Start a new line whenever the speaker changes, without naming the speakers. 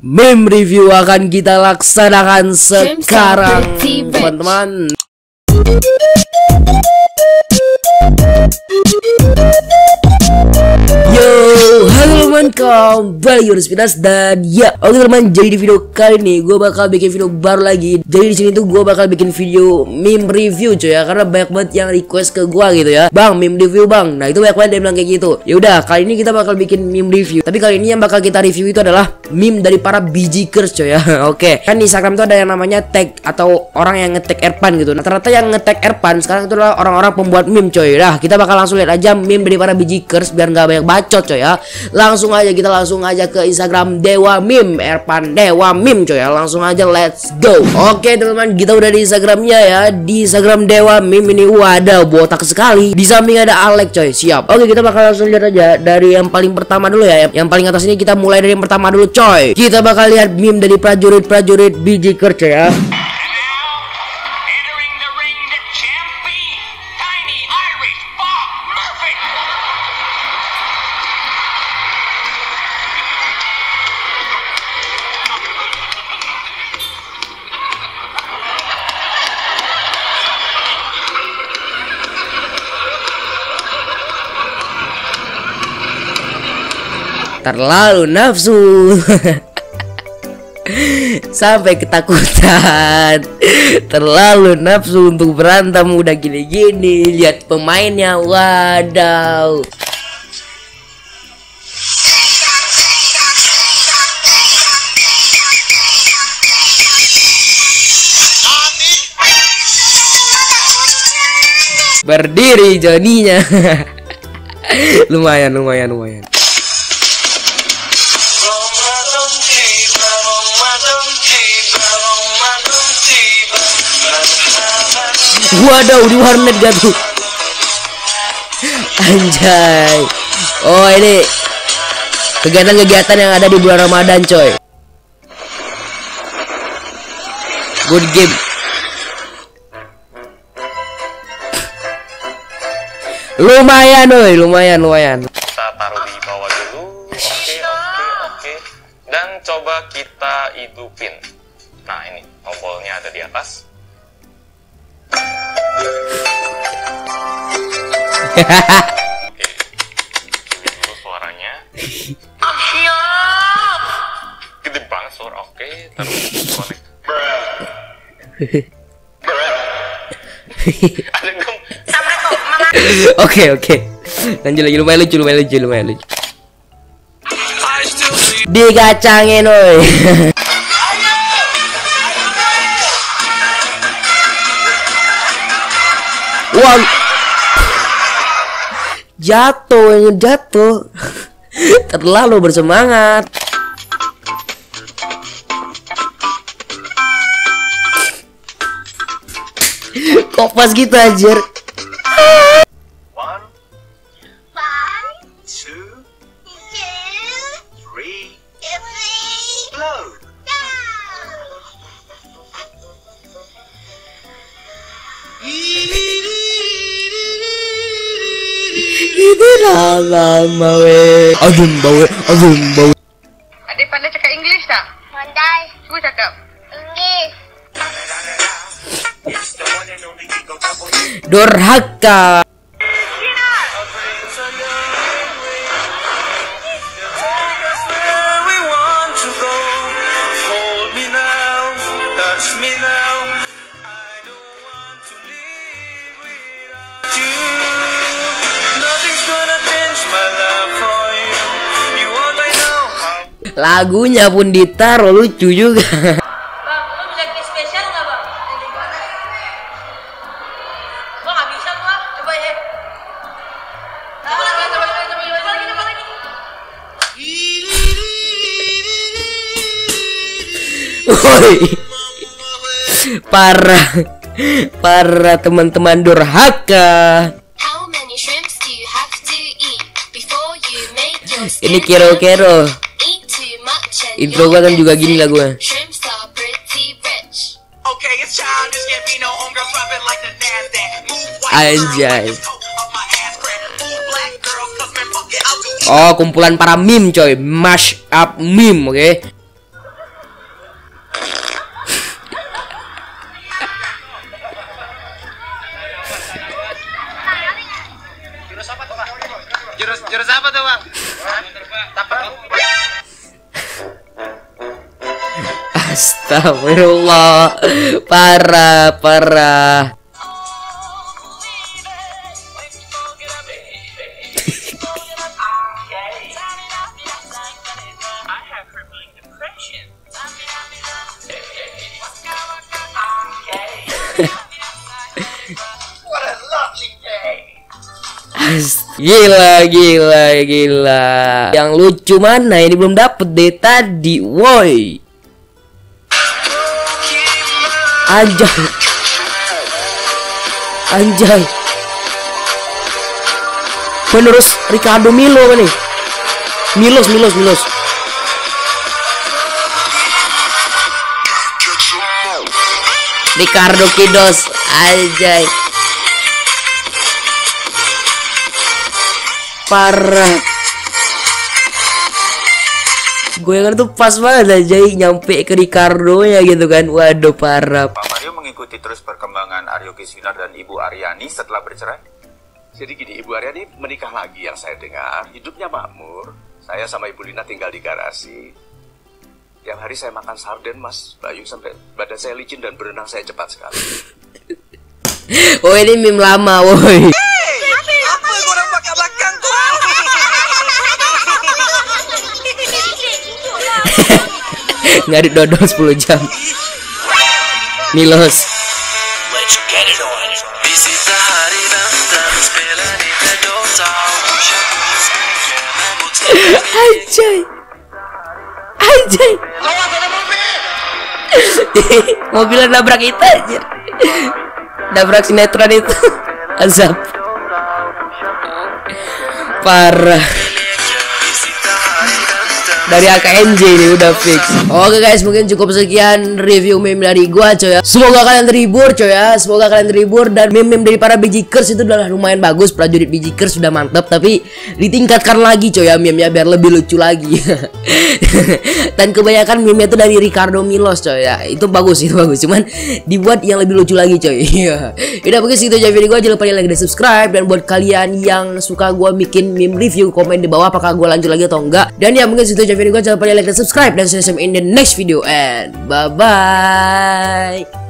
Meme review akan kita laksanakan sekarang, teman-teman. Yo, halo teman, kembali di Spinas dan ya, oke teman, jadi di video kali ini gue bakal bikin video baru lagi. Jadi di sini tuh gue bakal bikin video meme review coy ya, karena banyak banget yang request ke gue gitu ya. Bang, meme review bang. Nah itu banyak banget yang bilang kayak gitu. Ya udah, kali ini kita bakal bikin meme review. Tapi kali ini yang bakal kita review itu adalah meme dari para bijikers coy ya. Oke, kan di Instagram tuh ada yang namanya tag atau orang yang nge-tag Erpan gitu. Nah ternyata yang nge-tag Erpan sekarang itu adalah orang-orang pembuat meme coy. Nah kita bakal langsung lihat aja meme dari para bijikers biar nggak banyak bacot coy ya. Langsung aja ke Instagram Dewa Meme, Erpan Dewa Meme coy ya. Langsung aja let's go. Oke teman-teman, kita udah di Instagramnya ya. Di Instagram Dewa Meme ini waduh botak sekali. Di samping ada Alex coy. Siap. Oke, kita bakal langsung lihat aja dari yang paling pertama dulu ya. Yang paling atas ini kita mulai dari yang pertama dulu coy. Kita bakal lihat meme dari prajurit bijiker coy ya. Terlalu nafsu sampai ketakutan. Terlalu nafsu untuk berantem udah gini-gini. Lihat pemainnya, wadaw. Berdiri Joninya. lumayan. Waduh, di warnet gak tuh? Anjay. Oh ini kegiatan-kegiatan yang ada di bulan Ramadan coy. Good game. Lumayan.
Kita taruh di bawah dulu. Oke. Dan coba kita hidupin. Nah ini tombolnya ada di atas. Oke, dulu suaranya. Gede banget suara. Oke, taruh connect. Ada dong.
Oke. Lanjut lagi, lumayan lucu. Digacangin oi. Wah, jatuh. Terlalu bersemangat. Kok pas gitu anjir.
1, 2, 3, load.
Ini lama weh. Azum bau.
Adik pandai cakap English tak?
Pandai.
Cuba cakap.
English.
Durhaka. Lagunya pun ditaruh lucu juga.
Bang, lo bisa bikin spesial nggak bang? Gua nggak bisa gua. Coba ya. Coba lagi.
Woi, parah teman-teman durhaka. Ini kero. Intro gua kan juga gini lah gua. Anjay. Oh, kumpulan para meme coy, mash up meme, oke. Astagfirullah, parah. Gila. Yang lucu mana ini belum dapet deh tadi, woi. Anjay. Menurut Ricardo Milo kan nih? Milos. Ricardo Kidos, anjay. Parah. Gue yang tuh pas banget aja nyampe ke Ricardo ya gitu kan. Waduh, parah.
Pak Mario mengikuti terus perkembangan Aryo Kiswinar dan Ibu Aryani setelah bercerai. Jadi gini, Ibu Aryani menikah lagi yang saya dengar. Hidupnya makmur. Saya sama Ibu Lina tinggal di garasi. Tiap hari saya makan sarden, Mas Bayu, sampai badan saya licin dan berenang saya cepat sekali.
Oh, ini meme lama, woi.
Apa yang orang belakang tuh?
Ngarit dodol 10 jam. Milos. Anjay. Mobilnya nabrak itu aja. Nabrak sinetron itu. Azab. Parah. Dari AKNJ ini udah fix. Oke guys, mungkin cukup sekian review meme dari gua coy ya. Semoga kalian terhibur coy ya. Semoga kalian terhibur dan meme-meme dari para Bijikers itu udah lumayan bagus. Prajurit Bijikers sudah mantap, tapi ditingkatkan lagi coy ya meme-nya biar lebih lucu lagi. Dan kebanyakan meme itu dari Ricardo Milos coy ya. Itu bagus. Cuman dibuat yang lebih lucu lagi coy. Udah mungkin segitu aja video gua. Jangan lupa like dan subscribe. Dan buat kalian yang suka gua bikin meme review, komen di bawah apakah gua lanjut lagi atau enggak. Dan ya mungkin segitu aja video gue, jangan lupa like dan subscribe, dan see you in the next video and bye bye.